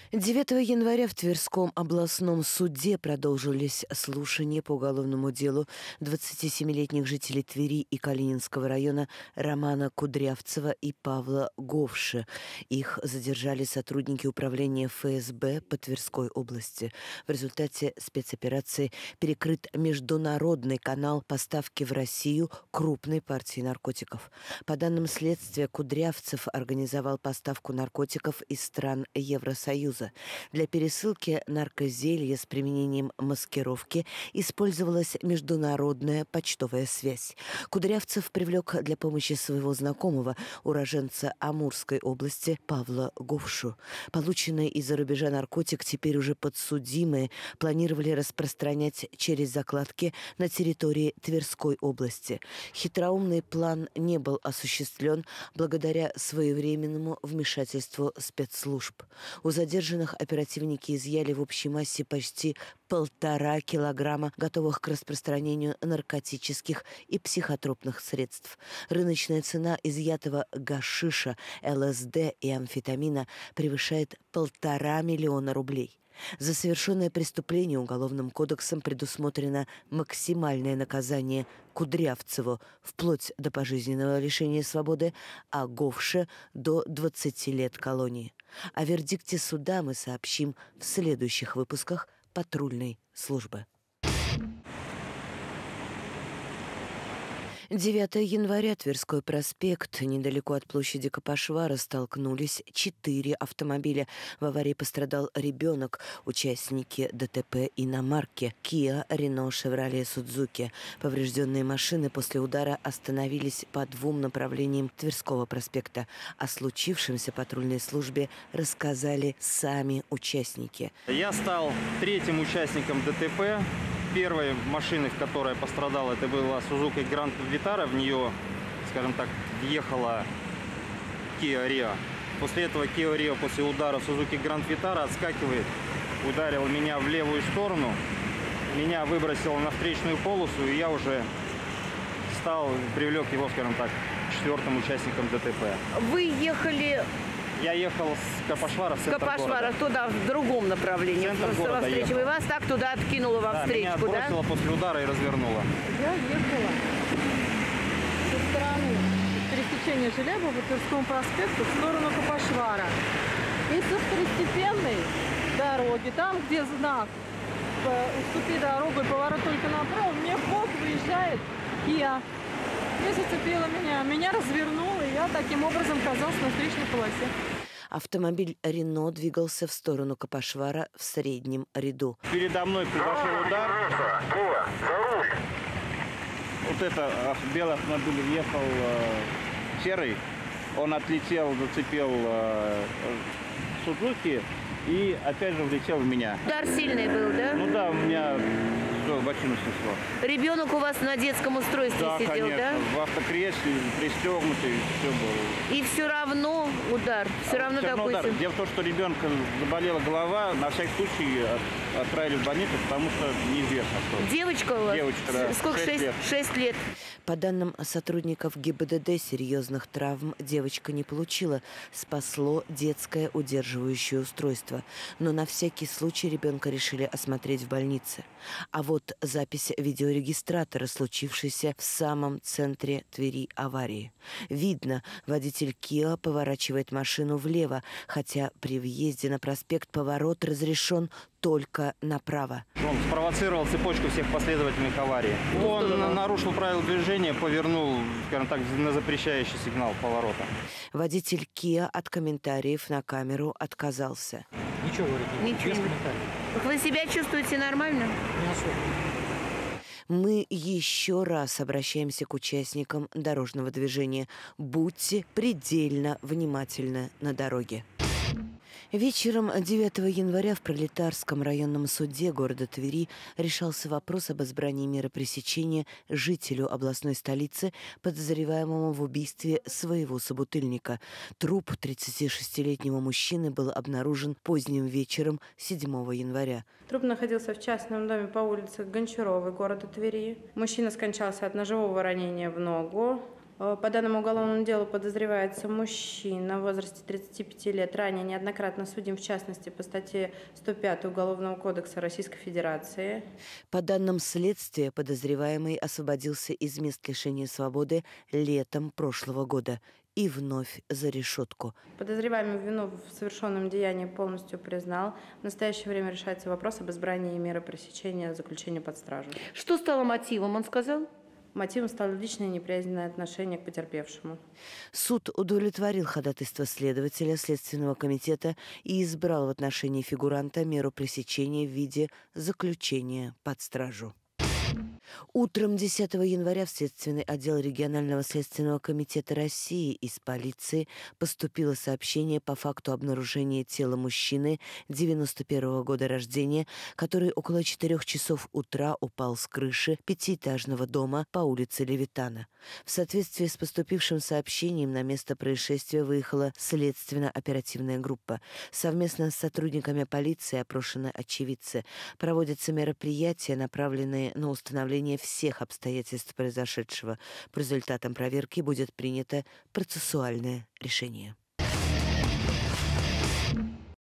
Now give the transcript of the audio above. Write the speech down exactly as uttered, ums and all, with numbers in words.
девятого января в Тверском областном суде продолжились слушания по уголовному делу двадцатисемилетних жителей Твери и Калининского района Романа Кудрявцева и Павла Говши. Их задержали сотрудники управления эф эс бэ по Тверской области. В результате спецоперации перекрыт международный канал поставки в Россию крупной партии наркотиков. По данным следствия, Кудрявцев организовал поставку наркотиков из стран Евросоюза. Для пересылки наркозелья с применением маскировки использовалась международная почтовая связь. Кудрявцев привлек для помощи своего знакомого, уроженца Амурской области, Павла Говшу. Полученный из-за рубежа наркотик теперь уже подсудимые планировали распространять через закладки на территории Тверской области. Хитроумный план не был осуществлен благодаря своевременному вмешательству спецслужб. У задержанных оперативники изъяли в общей массе почти полтора килограмма готовых к распространению наркотических и психотропных средств. Рыночная цена изъятого гашиша, эл эс дэ и амфетамина превышает полтора миллиона рублей. За совершенное преступление Уголовным кодексом предусмотрено максимальное наказание Кудрявцеву вплоть до пожизненного лишения свободы, а Говше до двадцати лет колонии. О вердикте суда мы сообщим в следующих выпусках патрульной службы. девятого января, Тверской проспект, недалеко от площади Капошвара, столкнулись четыре автомобиля. В аварии пострадал ребенок. Участники дэ тэ пэ иномарки Kia, Renault, Chevrolet, Suzuki. Поврежденные машины после удара остановились по двум направлениям Тверского проспекта. О случившемся патрульной службе рассказали сами участники. Я стал третьим участником дэ тэ пэ. Первой машиной, в которой пострадала, это была Suzuki Grand Vitara. В нее, скажем так, въехала Kia Rio. После этого Kia Rio после удара Suzuki Grand Vitara отскакивает, ударил меня в левую сторону. Меня выбросило на встречную полосу, и я уже стал, привлек его, скажем так, четвертым участником дэ тэ пэ. Вы ехали... Я ехал с Капошвара в центр Капошвара, туда, в другом направлении. В центр города встречу. И вас так туда откинуло во да, встречку, меня бросило да? после удара и развернуло. Я ехала со стороны пересечения Желеба по Тверскому проспекту в сторону Капошвара. И со второстепенной дороги, там, где знак «Уступи дорогу и поворот только направо», мне в бок выезжает Kia. И зацепила меня. Меня развернуло, и я таким образом оказалась на встречной полосе. Автомобиль «Рено» двигался в сторону Капошвара в среднем ряду. Передо мной произошел удар. Вот это белый автомобиль въехал э, серый. Он отлетел, зацепил э, Сузуки и опять же влетел в меня. Удар сильный был, да? Ну да, у меня все, бочину снесло. Ребенок у вас на детском устройстве да, сидел, конечно, да? в автокресле, пристегнутый, все было. И все равно удар, все а равно все такой... удар. Дело в том, что ребенка заболела голова, на всякий случай отправили в больницу, потому что неизвестно что. Девочка у вас? Девочка, да. Сколько? шесть лет. шесть лет. По данным сотрудников гэ бэ дэ дэ, серьезных травм девочка не получила. Спасло детское удерживающее устройство. Но на всякий случай ребенка решили осмотреть в больнице. А вот запись видеорегистратора, случившейся в самом центре Твери аварии. Видно, водитель Kia поворачивает машину влево, хотя при въезде на проспект поворот разрешен только направо. Он спровоцировал цепочку всех последовательных аварий. Он нарушил правила движения, повернул, скажем так, на запрещающий сигнал поворота. Водитель Kia от комментариев на камеру отказался. Ничего говорить не Ничего. без комментариев. Вы себя чувствуете нормально? Не особо. Мы еще раз обращаемся к участникам дорожного движения. Будьте предельно внимательны на дороге. Вечером девятого января в Пролетарском районном суде города Твери решался вопрос об избрании меры пресечения жителю областной столицы, подозреваемому в убийстве своего собутыльника. Труп тридцатишестилетнего мужчины был обнаружен поздним вечером седьмого января. Труп находился в частном доме по улице Гончаровой города Твери. Мужчина скончался от ножевого ранения в ногу. По данному уголовному делу подозревается мужчина в возрасте тридцати пяти лет, ранее неоднократно судим, в частности, по статье сто пятой Уголовного кодекса Российской Федерации. По данным следствия, подозреваемый освободился из мест лишения свободы летом прошлого года и вновь за решетку. Подозреваемый вину в совершенном деянии полностью признал. В настоящее время решается вопрос об избрании меры пресечения заключения под стражу. Что стало мотивом, он сказал? Мотивом стало личное неприязненное отношение к потерпевшему. Суд удовлетворил ходатайство следователя Следственного комитета и избрал в отношении фигуранта меру пресечения в виде заключения под стражу. Утром десятого января в Следственный отдел регионального следственного комитета России из полиции поступило сообщение по факту обнаружения тела мужчины девяносто первого года рождения, который около четырех часов утра упал с крыши пятиэтажного дома по улице Левитана. В соответствии с поступившим сообщением на место происшествия выехала следственно-оперативная группа. Совместно с сотрудниками полиции опрошены очевидцы. Проводятся мероприятия, направленные на установление всех обстоятельств произошедшего. По результатам проверки будет принято процессуальное решение.